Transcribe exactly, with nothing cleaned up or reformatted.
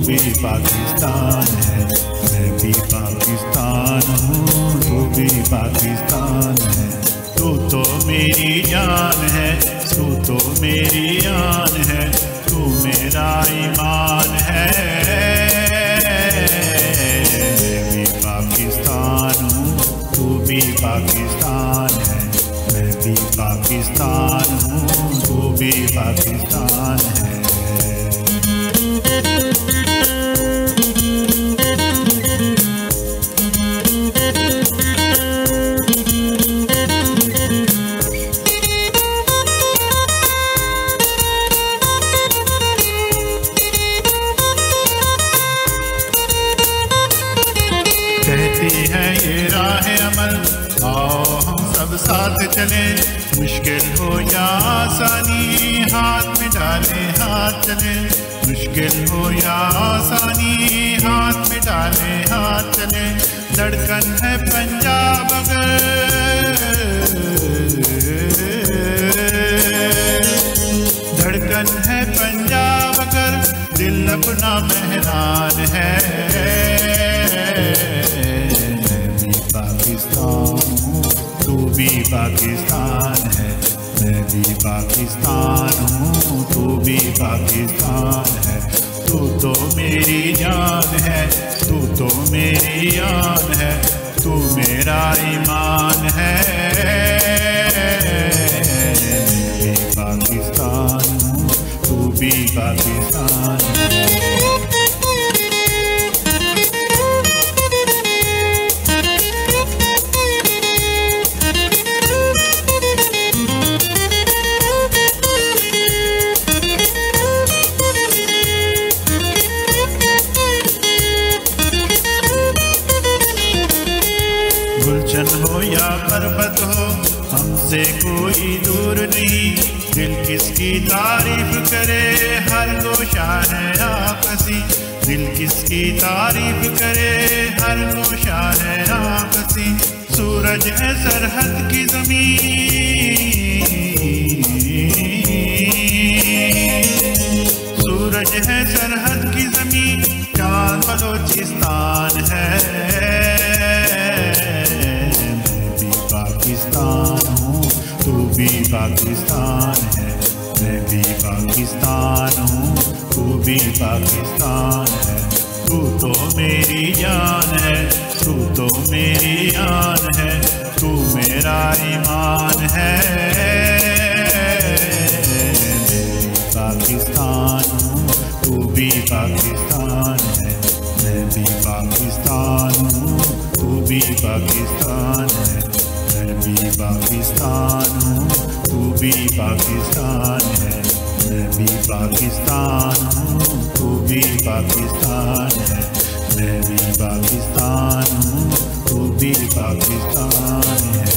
भी पाकिस्तान है, मैं भी पाकिस्तान हूँ, तू भी पाकिस्तान है। तू तो मेरी जान है, तू तो मेरी आन है, तू मेरा ईमान है। मैं भी पाकिस्तान हूँ, तू भी पाकिस्तान है, मैं भी पाकिस्तान हूँ, तू भी पाकिस्तान है। कहती है ये राह अमल, आओ हम सब साथ चले, मुश्किल हो या आसानी हाथ में डाले हाथ चले, मुश्किल हो या आसानी हाथ में डाले हाथ चले। धड़कन है पंजाब अगर, धड़कन है पंजाब अगर, दिल अपना मेहरान है। तू भी पाकिस्तान है, मैं भी पाकिस्तान हूँ, तू भी पाकिस्तान है। तू तो मेरी जान है, तू तो मेरी आन है, तू मेरा ईमान है। मैं भी पाकिस्तान हूँ, तू भी पाकिस्तान है। गुलशन हो या पर्वत हो, हमसे कोई दूर नहीं, दिल किसकी तारीफ करे, हर गोशा है आपसी। दिल किसकी तारीफ करे, हर गोशा है आपसी। सूरज है सरहद की ज़मीन, सूरज है सरहद की ज़मीन, चांद बलोचिस्तान है। पाकिस्तान हूँ, तू भी पाकिस्तान है, मैं भी पाकिस्तान हूँ, तू भी पाकिस्तान है। तू तो मेरी जान है, तू तो मेरी आन है, तू मेरा ईमान है। मैं भी पाकिस्तान हूँ, तू भी पाकिस्तान है, मैं भी पाकिस्तान हूँ, तू भी पाकिस्तान है। मैं भी पाकिस्तान हूँ, तू भी पाकिस्तान है, मैं भी पाकिस्तान हूँ, तू भी पाकिस्तान है। मैं भी पाकिस्तान हूँ, तू भी पाकिस्तान है।